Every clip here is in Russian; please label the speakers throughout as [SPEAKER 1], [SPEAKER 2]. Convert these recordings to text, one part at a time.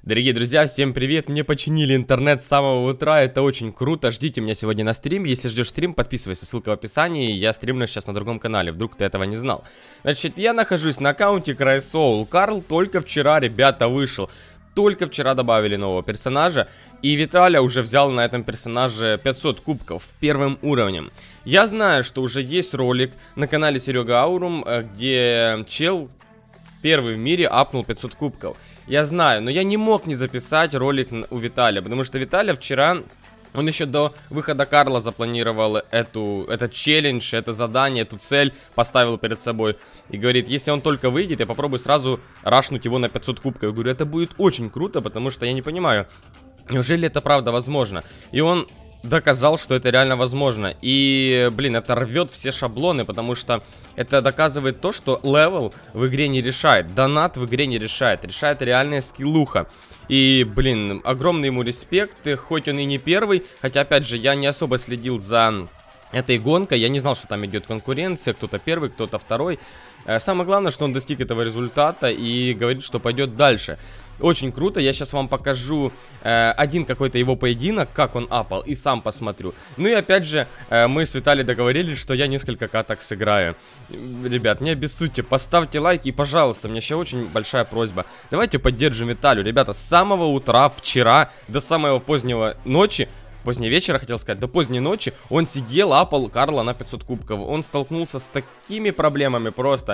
[SPEAKER 1] Дорогие друзья, всем привет! Мне починили интернет с самого утра, это очень круто. Ждите меня сегодня на стриме. Если ждешь стрим, подписывайся, ссылка в описании. Я стримлю сейчас на другом канале, вдруг ты этого не знал. Значит, я нахожусь на аккаунте CrySoul. Карл только вчера, ребята, вышел. Только вчера добавили нового персонажа. И Виталя уже взял на этом персонаже 500 кубков первым уровнем. Я знаю, что уже есть ролик на канале Серега Аурум, где чел первый в мире апнул 500 кубков. Я знаю, но я не мог не записать ролик у Виталия, потому что Виталя вчера, он еще до выхода Карла запланировал этот челлендж, это задание, эту цель поставил перед собой. И говорит, если он только выйдет, я попробую сразу рашнуть его на 500 кубков. Я говорю, это будет очень круто, потому что я не понимаю, неужели это правда возможно? И он доказал, что это реально возможно. И, блин, это рвет все шаблоны, потому что это доказывает то, что левел в игре не решает, донат в игре не решает, решает реальная скиллуха. И, блин, огромный ему респект, хоть он и не первый, хотя, опять же, я не особо следил за этой гонкой, я не знал, что там идет конкуренция, кто-то первый, кто-то второй. Самое главное, что он достиг этого результата и говорит, что пойдет дальше. Очень круто, я сейчас вам покажу один какой-то его поединок, как он апал, и сам посмотрю. Ну и опять же, мы с Виталием договорились, что я несколько каток сыграю. Ребят, не обессудьте, поставьте лайки и, пожалуйста, у меня еще очень большая просьба. Давайте поддержим Виталию, ребята, с самого утра, вчера, до самого позднего ночи, позднего вечера, хотел сказать, до поздней ночи он сидел, апал Карла на 500 кубков. Он столкнулся с такими проблемами просто.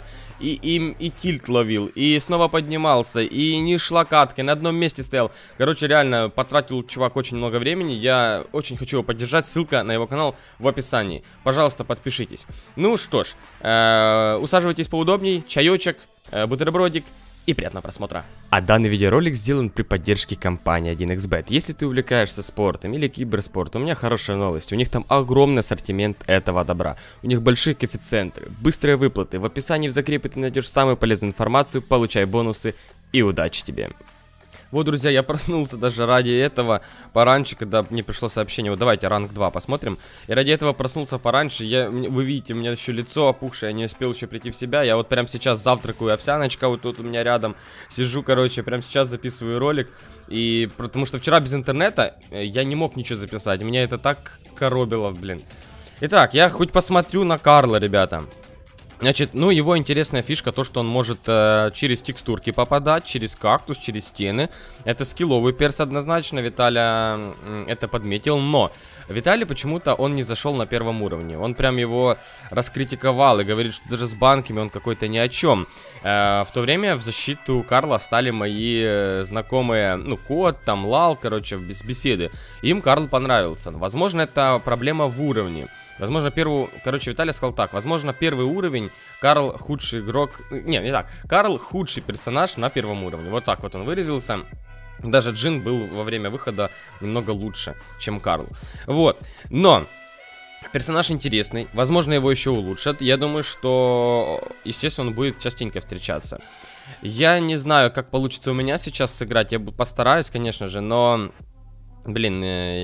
[SPEAKER 1] И тильт ловил, и снова поднимался, и не шла катка, на одном месте стоял. Короче, реально, потратил чувак очень много времени. Я очень хочу его поддержать, ссылка на его канал в описании. Пожалуйста, подпишитесь. Ну что ж, усаживайтесь поудобней, чаечек, бутербродик. И приятного просмотра. А данный видеоролик сделан при поддержке компании 1xBet. Если ты увлекаешься спортом или киберспортом, у меня хорошая новость. У них там огромный ассортимент этого добра. У них большие коэффициенты, быстрые выплаты. В описании в закрепе ты найдешь самую полезную информацию, получай бонусы и удачи тебе. Вот, друзья, я проснулся даже ради этого пораньше, когда мне пришло сообщение. Вот давайте ранг 2 посмотрим. И ради этого проснулся пораньше. Вы видите, у меня еще лицо опухшее, я не успел еще прийти в себя. Я вот прямо сейчас завтракаю, овсяночка вот тут у меня рядом. Сижу, короче, прямо сейчас записываю ролик. И потому что вчера без интернета я не мог ничего записать. Меня это так коробило, блин. Итак, я хоть посмотрю на Карла, ребята. Значит, ну, его интересная фишка, то, что он может через текстурки попадать, через кактус, через стены. Это скилловый перс однозначно, Виталя это подметил, но Виталий почему-то он не зашел на первом уровне. Он прям его раскритиковал и говорит, что даже с банками он какой-то ни о чем. В то время в защиту Карла стали мои знакомые, ну, Кот, там, Лал, короче, без беседы. Им Карл понравился. Возможно, это проблема в уровне. Возможно, короче, Виталий сказал так. Возможно, первый уровень, Карл худший игрок. Не так. Карл худший персонаж на первом уровне. Вот так вот он выразился. Даже Джин был во время выхода немного лучше, чем Карл. Вот. Но персонаж интересный. Возможно, его еще улучшат. Я думаю, что, естественно, он будет частенько встречаться. Я не знаю, как получится у меня сейчас сыграть. Я постараюсь, конечно же, но... Блин,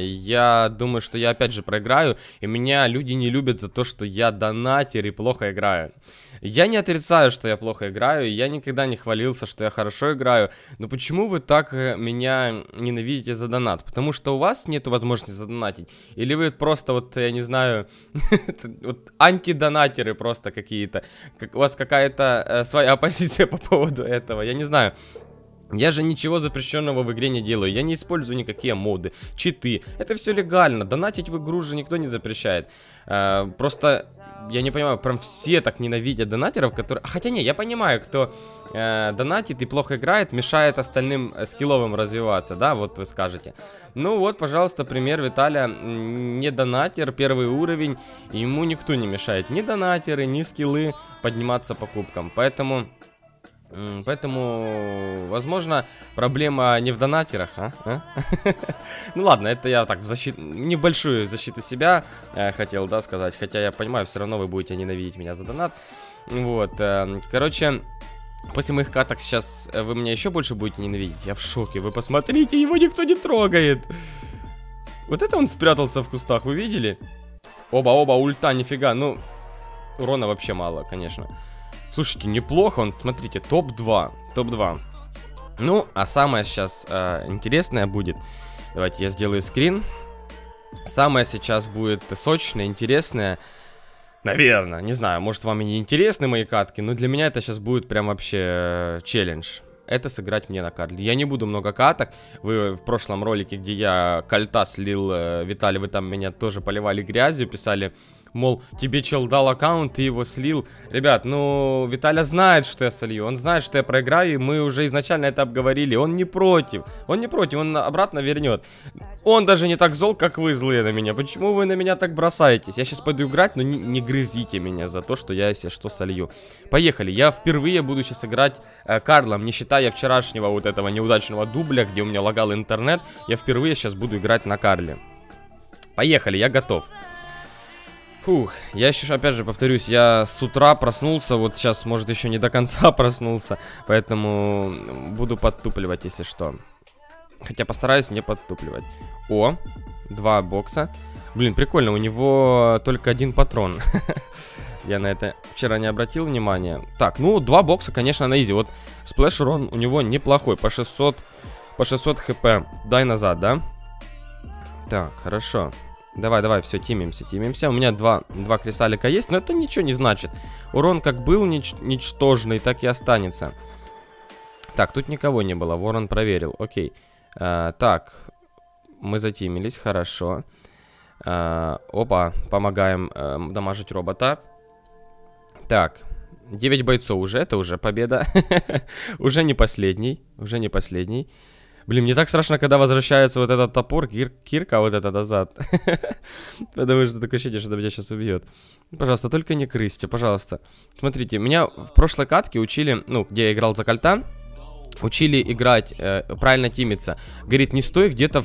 [SPEAKER 1] я думаю, что я опять же проиграю, и меня люди не любят за то, что я донатер и плохо играю. Я не отрицаю, что я плохо играю, я никогда не хвалился, что я хорошо играю, но почему вы так меня ненавидите за донат? Потому что у вас нет возможности задонатить? Или вы просто вот, я не знаю, вот антидонатеры просто какие-то? У вас какая-то своя позиция по поводу этого, я не знаю. Я же ничего запрещенного в игре не делаю. Я не использую никакие моды, читы. Это все легально. Донатить в игру же никто не запрещает. Просто я не понимаю, прям все так ненавидят донатеров, которые... Хотя не, я понимаю, кто донатит и плохо играет, мешает остальным скилловым развиваться, да, вот вы скажете. Ну вот, пожалуйста, пример Виталия. Не донатер, первый уровень. Ему никто не мешает. Ни донатеры, ни скиллы подниматься по кубкам. Поэтому, возможно, проблема не в донатерах, Ну ладно, это я так в защиту, небольшую защиту себя хотел, да, сказать. Хотя я понимаю, все равно вы будете ненавидеть меня за донат. Вот, короче, после моих каток сейчас вы меня еще больше будете ненавидеть. Я в шоке, вы посмотрите, его никто не трогает. Вот это он спрятался в кустах, вы видели? Оба, ульта, нифига, ну, урона вообще мало, конечно. Слушайте, неплохо он, смотрите, топ-2. Ну, а самое сейчас интересное будет... Давайте я сделаю скрин. Самое сейчас будет сочное, интересное. Наверное, не знаю, может вам и не интересны мои катки, но для меня это сейчас будет прям вообще челлендж. Это сыграть мне на Карле. Я не буду много каток. Вы в прошлом ролике, где я кольта слил, Виталий, вы там меня тоже поливали грязью, писали, мол, тебе чел дал аккаунт, ты его слил. Ребят, ну, Виталя знает, что я солью, он знает, что я проиграю, и мы уже изначально это обговорили. Он не против, он обратно вернет. Он даже не так зол, как вы злые на меня. Почему вы на меня так бросаетесь? Я сейчас пойду играть, но не грызите меня за то, что я, если что, солью. Поехали, я впервые буду сейчас играть Карлом, не считая вчерашнего вот этого неудачного дубля, где у меня лагал интернет. Я впервые сейчас буду играть на Карле. Поехали, я готов. Фух, я еще, опять же, повторюсь, я с утра проснулся, вот сейчас, может, еще не до конца проснулся, поэтому буду подтупливать, если что. Хотя постараюсь не подтупливать. О, 2 бокса. Блин, прикольно, у него только 1 патрон. Я на это вчера не обратил внимания. Так, ну, 2 бокса, конечно, на изи. Вот сплэш урон у него неплохой, по 600 хп. Дай назад, да? Так, хорошо. Давай, все, тимимся. У меня 2 кристаллика есть, но это ничего не значит. Урон как был ничтожный, так и останется. Так, тут никого не было, Ворон проверил, окей. Так, мы затимились, хорошо. Опа, помогаем дамажить робота. Так, 9 бойцов уже, это уже победа. Уже не последний. Блин, мне так страшно, когда возвращается вот этот топор, кирка вот это назад. Потому что такое ощущение, что меня сейчас убьет. Пожалуйста, только не крысьте, пожалуйста. Смотрите, меня в прошлой катке учили, ну, где я играл за кольта, учили играть, правильно тимиться. Говорит, не стой где-то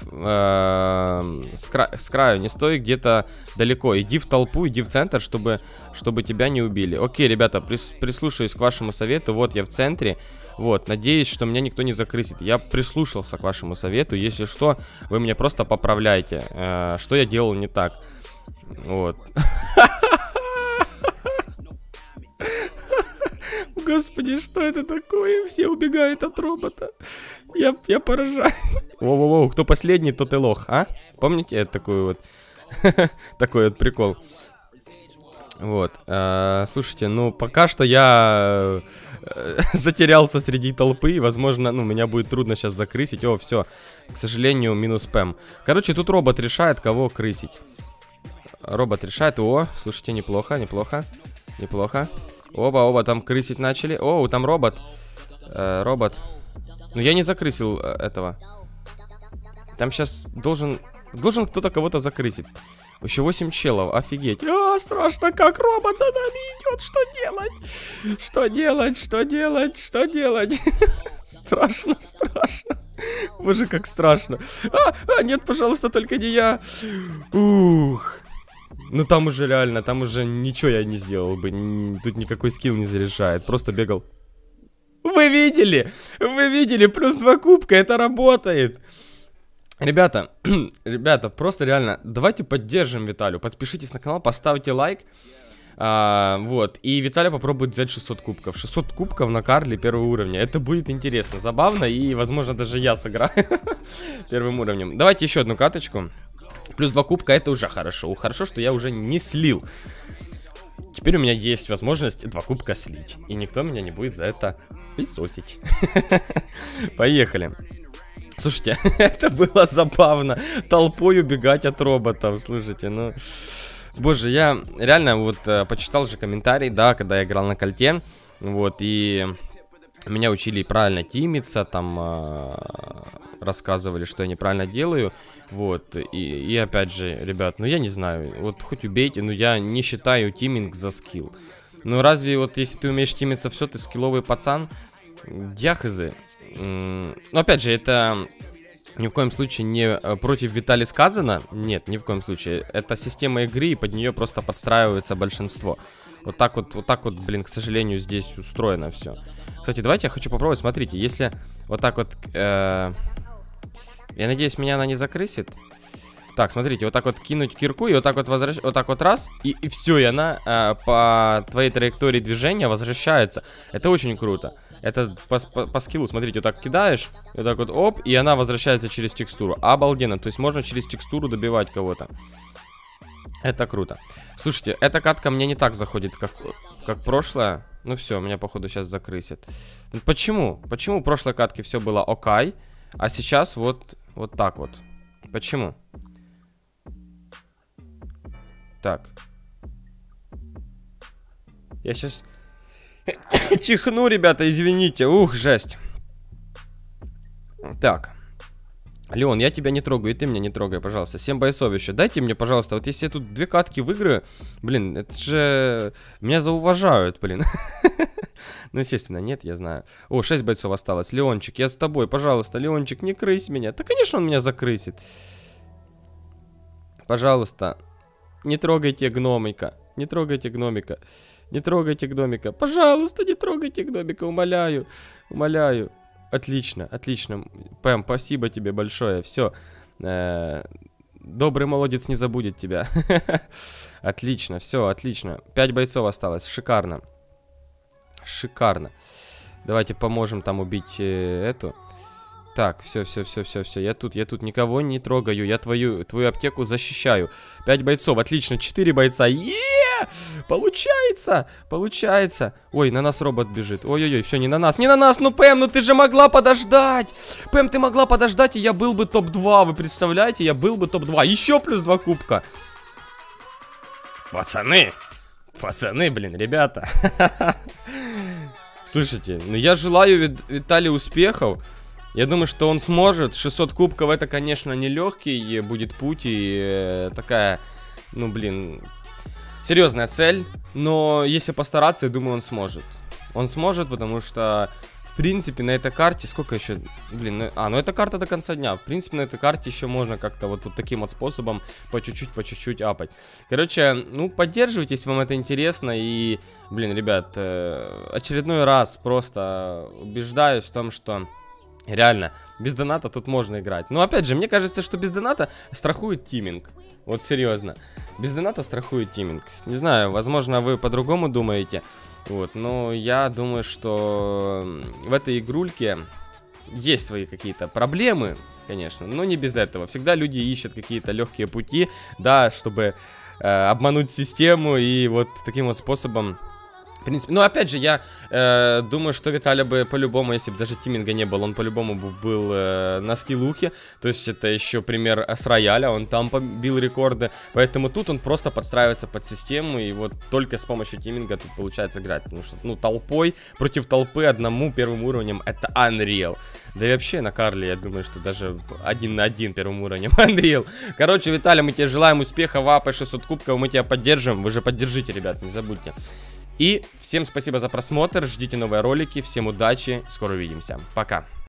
[SPEAKER 1] с краю, не стой где-то далеко. Иди в толпу, иди в центр, чтобы тебя не убили. Окей, ребята, прислушаюсь к вашему совету. Вот я в центре. Вот, надеюсь, что меня никто не закрысит. Я прислушался к вашему совету. Если что, вы меня просто поправляйте. Что я делал не так. Вот. Господи, что это такое? Все убегают от робота. Я поражаюсь. Воу-воу-воу, кто последний, тот и лох, а? Помните это такой вот такой вот прикол? Вот, слушайте, ну пока что я затерялся среди толпы, и, возможно, ну, меня будет трудно сейчас закрысить. О, все, к сожалению, минус пэм. Короче, тут робот решает, кого крысить. Робот решает, о, слушайте, неплохо. Оба, там крысить начали. О, там робот. Робот. Ну, я не закрысил этого. Там сейчас должен кто-то кого-то закрысить. Еще 8 челов, офигеть. А, страшно, как робот за нами идет. Что делать? Страшно. Боже, как страшно. Нет, пожалуйста, только не я. Ух. Ну там уже реально, там уже ничего я не сделал бы. Тут никакой скилл не заряжает. Просто бегал. Вы видели? Плюс 2 кубка, это работает. Ребята, просто реально, давайте поддержим Виталию. Подпишитесь на канал, поставьте лайк. Вот, и Виталий попробует взять 600 кубков. 600 кубков на Карле первого уровня. Это будет интересно, забавно, и, возможно, даже я сыграю первым уровнем. Давайте еще одну каточку. Плюс 2 кубка, это уже хорошо. Хорошо, что я уже не слил. Теперь у меня есть возможность 2 кубка слить. И никто меня не будет за это пылесосить. Поехали. Слушайте, это было забавно. Толпой убегать от роботов. Слушайте, ну... Боже, я реально вот почитал же комментарий, да, когда я играл на кольте. Вот, и меня учили правильно тимиться, там рассказывали, что я неправильно делаю. Вот, и опять же, ребят, ну я не знаю, вот хоть убейте, но я не считаю тиминг за скилл. Ну разве вот если ты умеешь тимиться, все, ты скилловый пацан? Я хз. Ну опять же, это... Ни в коем случае не против Виталия сказано. Нет, ни в коем случае. Это система игры, и под нее просто подстраивается большинство. Вот так вот, блин, к сожалению, здесь устроено все. Кстати, давайте я хочу попробовать. Смотрите, если вот так вот... я надеюсь, меня она не закрысит. Так, смотрите, вот так вот кинуть кирку, и вот так вот возвращать, вот так вот раз, и все, и она по твоей траектории движения возвращается. Это очень круто. Это по скиллу, смотрите, вот так кидаешь, вот так вот, оп, и она возвращается через текстуру. Обалденно, то есть можно через текстуру добивать кого-то. Это круто. Слушайте, эта катка мне не так заходит, как прошлая. Ну все, меня походу сейчас закрысит. Почему? Почему в прошлой катке все было окей, а сейчас вот так вот? Почему? Так. Я сейчас чихну, ребята, извините. Ух, жесть. Так. Леон, я тебя не трогаю, и ты меня не трогай, пожалуйста. 7 бойцов еще. Дайте мне, пожалуйста, вот если я тут 2 катки выиграю, блин, это же... Меня зауважают, блин. Ну, естественно, нет, я знаю. О, 6 бойцов осталось. Леончик, я с тобой, пожалуйста, Леончик, не крысь меня. Да, конечно, он меня закрысит. Пожалуйста, не трогайте гномика. Не трогайте гномика. Не трогайте гномика. Пожалуйста, не трогайте гномика, умоляю. Умоляю. Отлично, отлично. Пэм, спасибо тебе большое. Все. Добрый молодец не забудет тебя. Отлично, все, отлично. 5 бойцов осталось. Шикарно. Шикарно. Давайте поможем там убить эту. Так, все. Я тут никого не трогаю. Я твою аптеку защищаю. 5 бойцов, отлично. 4 бойца. Получается. Ой, на нас робот бежит. Ой-ой-ой, все, не на нас. Ну, Пэм, ну ты же могла подождать. Пэм, ты могла подождать, и я был бы топ-2. Вы представляете? Я был бы топ-2. Еще плюс 2 кубка. Пацаны, блин, ребята. Слушайте, ну я желаю Виталию успехов. Я думаю, что он сможет. 600 кубков это, конечно, нелегкий будет путь. И такая, ну, блин, серьезная цель. Но если постараться, я думаю, он сможет. Он сможет, потому что, в принципе, на этой карте... Сколько еще? Блин, ну эта карта до конца дня. В принципе, на этой карте еще можно как-то вот таким вот способом по чуть-чуть апать. Короче, ну, поддерживайте, если вам это интересно. И, блин, ребят, очередной раз просто убеждаюсь в том, что... Реально, без доната тут можно играть. Но опять же, мне кажется, что без доната страхует тиминг. Вот серьезно. Без доната страхует тиминг. Не знаю, возможно, вы по-другому думаете. Вот, но я думаю, что в этой игрульке есть свои какие-то проблемы, конечно, но не без этого. Всегда люди ищут какие-то легкие пути, да, чтобы обмануть систему и вот таким вот способом... В принципе, ну опять же, я думаю, что Виталий бы по-любому, если бы даже тиминга не был, он по-любому был на скиллухе. То есть это еще пример с рояля, он там побил рекорды. Поэтому тут он просто подстраивается под систему. И вот только с помощью тиминга тут получается играть. Потому что, ну, толпой против толпы одному первым уровнем это Unreal. Да и вообще на Карле, я думаю, что даже 1 на 1 первым уровнем Unreal. Короче, Виталий, мы тебе желаем успеха в АП 600 кубков, мы тебя поддержим. Вы же поддержите, ребят, не забудьте. И всем спасибо за просмотр, ждите новые ролики, всем удачи, скоро увидимся, пока.